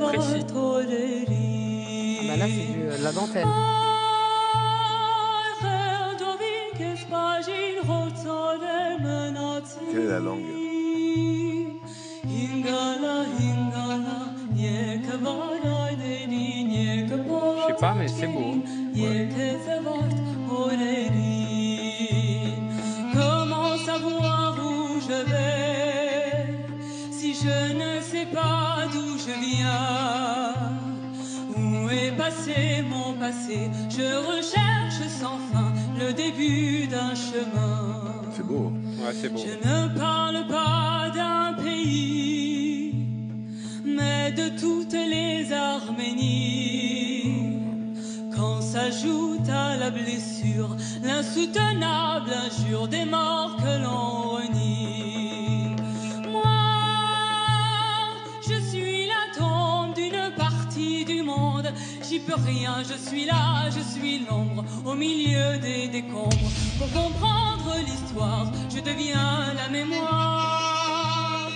précis. Bah là, c'est la dentelle. Quelle est la langue? Je sais pas, mais c'est beau. Comment savoir où je vais si je ne sais pas d'où je viens? Où est passé mon passé? Je recherche sans fin le début d'un chemin. C'est beau. Ouais, c'est beau. Je ne parle pas d'un pays, mais de toutes les Arménies. Quand s'ajoute à la blessure l'insoutenable injure des morts que l'on renie. Moi, je suis la tombe d'une partie du monde. J'y peux rien, je suis là, je suis l'ombre au milieu des décombres. Pour comprendre l'histoire, je deviens la mémoire.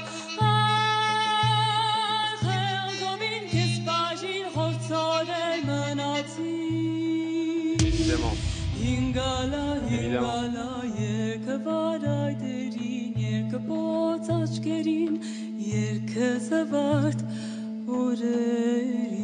Évidemment. Hingala, Évidemment. hingala, yekavaday derin, yekapot açkerin, yerkezavart oreri.